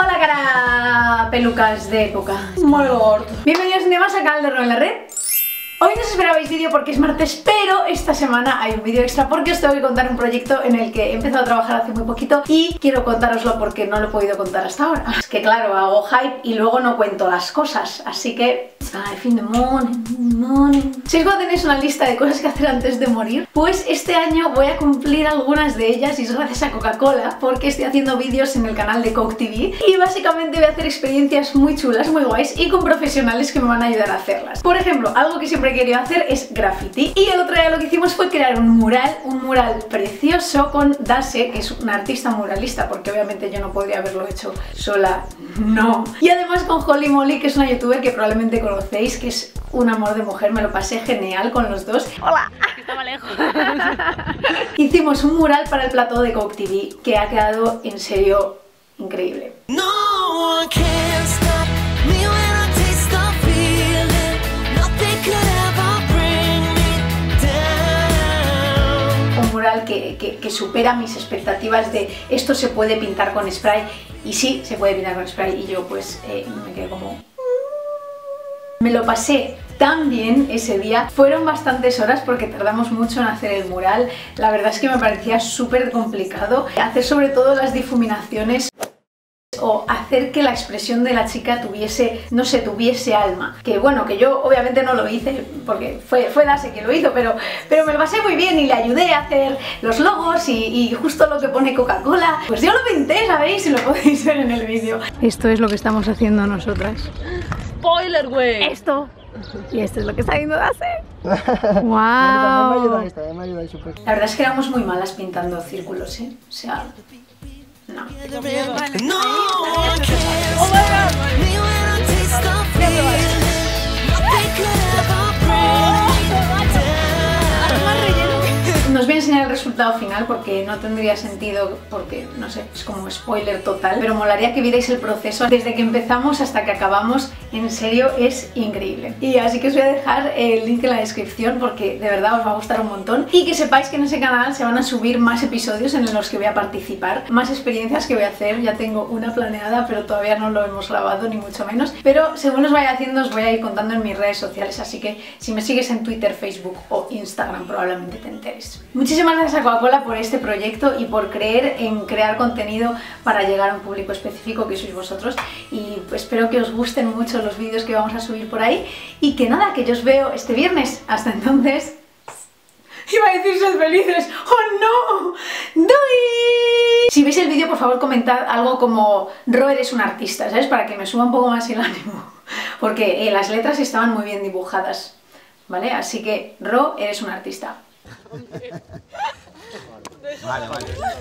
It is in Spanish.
Hola cara pelucas de época. Muy gordo. Bienvenidos un día más a canal de Ro en la red. Hoy no os esperabais vídeo porque es martes, pero esta semana hay un vídeo extra porque os tengo que contar un proyecto en el que he empezado a trabajar hace muy poquito y quiero contároslo porque no lo he podido contar hasta ahora. Es que claro, hago hype y luego no cuento las cosas, así que... Life in the morning. Si cuando tenéis una lista de cosas que hacer antes de morir, pues este año voy a cumplir algunas de ellas y es gracias a Coca-Cola porque estoy haciendo vídeos en el canal de Coke TV y básicamente voy a hacer experiencias muy chulas, muy guays y con profesionales que me van a ayudar a hacerlas. Por ejemplo, algo que siempre he querido hacer es graffiti y el otro día lo que hicimos fue crear un mural precioso con Dase, que es una artista muralista, porque obviamente yo no podría haberlo hecho sola, no. Y además con Holly Molly, que es una youtuber que probablemente conocéis, que es un amor de mujer, me lo pasé genial con los dos. ¡Hola! Estaba lejos. Hicimos un mural para el plató de Coke TV que ha quedado en serio increíble. Un mural que supera mis expectativas de esto se puede pintar con spray, y sí, se puede pintar con spray, y yo pues me quedé como... Me lo pasé tan bien ese día, fueron bastantes horas porque tardamos mucho en hacer el mural, la verdad es que me parecía súper complicado hacer sobre todo las difuminaciones o hacer que la expresión de la chica tuviese, no sé, tuviese alma. Que bueno, que yo obviamente no lo hice porque fue Dase que lo hizo, pero me lo pasé muy bien y le ayudé a hacer los logos y justo lo que pone Coca-Cola, pues yo lo pinté, ¿sabéis? Y lo podéis ver en el vídeo. Esto es lo que estamos haciendo nosotras. ¡Spoiler, güey! Esto. Y esto es lo que está haciendo Dase. ¡Wow! La verdad es que éramos muy malas pintando círculos, ¿eh? O sea... No. No os voy a enseñar el resultado final porque no tendría sentido, porque no sé, es como spoiler total, pero molaría que vierais el proceso desde que empezamos hasta que acabamos, en serio es increíble. Y así que os voy a dejar el link en la descripción porque de verdad os va a gustar un montón y que sepáis que en ese canal se van a subir más episodios en los que voy a participar, más experiencias que voy a hacer. Ya tengo una planeada pero todavía no lo hemos grabado ni mucho menos, pero según os vaya haciendo os voy a ir contando en mis redes sociales, así que si me sigues en Twitter, Facebook o Instagram probablemente te enteres. Muchísimas gracias a Coca-Cola por este proyecto y por creer en crear contenido para llegar a un público específico que sois vosotros, y espero que os gusten mucho los vídeos que vamos a subir por ahí y que nada, que yo os veo este viernes. Hasta entonces... Iba a decir sed felices. ¡Oh no! ¡Doy! Si veis el vídeo, por favor comentad algo como Ro, eres un artista, ¿sabes? Para que me suba un poco más el ánimo, porque las letras estaban muy bien dibujadas, ¿vale? Así que Ro, eres un artista. Vale.